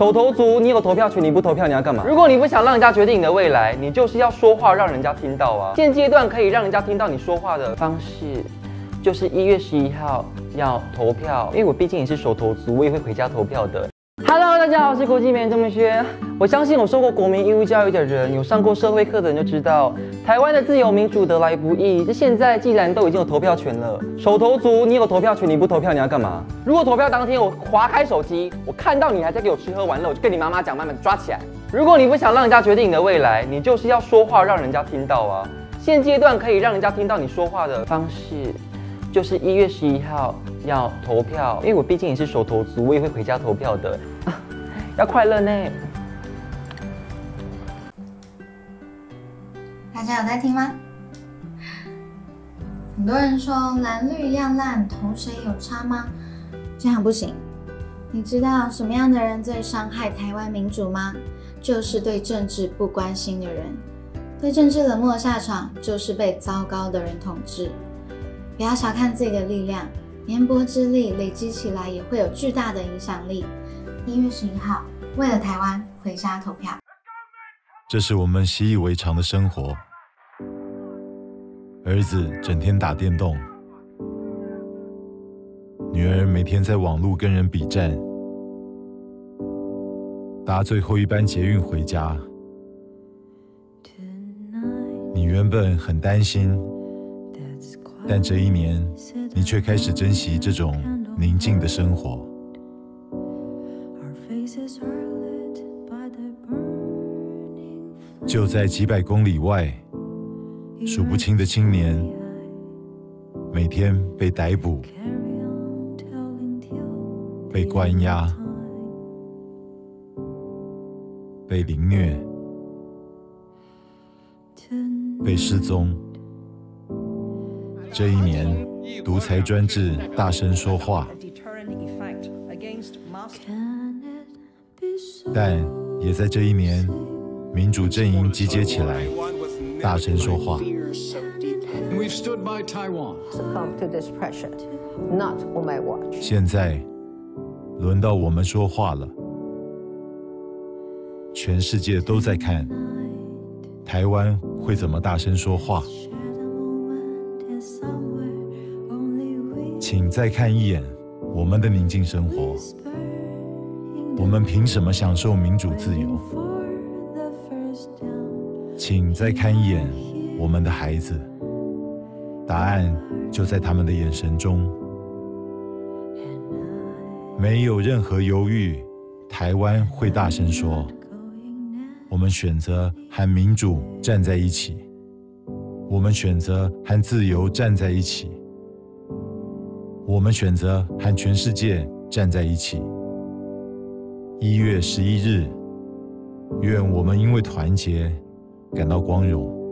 手头足，你有投票权，你不投票你要干嘛？如果你不想让人家决定你的未来，你就是要说话让人家听到啊。现阶段可以让人家听到你说话的方式，就是1月11号要投票，因为我毕竟也是手头足，我也会回家投票的。Hello， 大家好，我是国际美人郑明轩。我相信有受过国民义务教育的人，有上过社会课的人就知道，台湾的自由民主得来不易。这现在既然都已经有投票权了，手头足，你有投票权，你不投票你要干嘛？如果投票当天我划开手机，我看到你还在给我吃喝玩乐，我就跟你妈妈讲，慢慢抓起来。如果你不想让人家决定你的未来，你就是要说话让人家听到啊。现阶段可以让人家听到你说话的方式，就是1月11号要投票，因为我毕竟也是手头足，我也会回家投票的。要快乐呢。 大家有在听吗？很多人说蓝绿一样烂，投谁有差吗？这样不行。你知道什么样的人最伤害台湾民主吗？就是对政治不关心的人。对政治冷漠的下场，就是被糟糕的人统治。不要小看自己的力量，绵薄之力累积起来也会有巨大的影响力。1月11号，为了台湾回家投票。 这是我们习以为常的生活。儿子整天打电动，女儿每天在网路跟人比战，搭最后一班捷运回家。你原本很担心，但这一年，你却开始珍惜这种宁静的生活。就在几百公里外，数不清的青年每天被逮捕、被关押、被凌虐、被失踪。这一年，独裁专制大声说话，但也在这一年，民主阵营集结起来，大声说话。现在轮到我们说话了，全世界都在看台湾会怎么大声说话。请再看一眼我们的宁静生活，我们凭什么享受民主自由？请再看一眼我们的孩子，答案就在他们的眼神中。没有任何犹豫，台湾会大声说，我们选择和民主站在一起，我们选择和自由站在一起，我们选择和全世界站在一起。1月11日，愿我们因为团结感到光荣。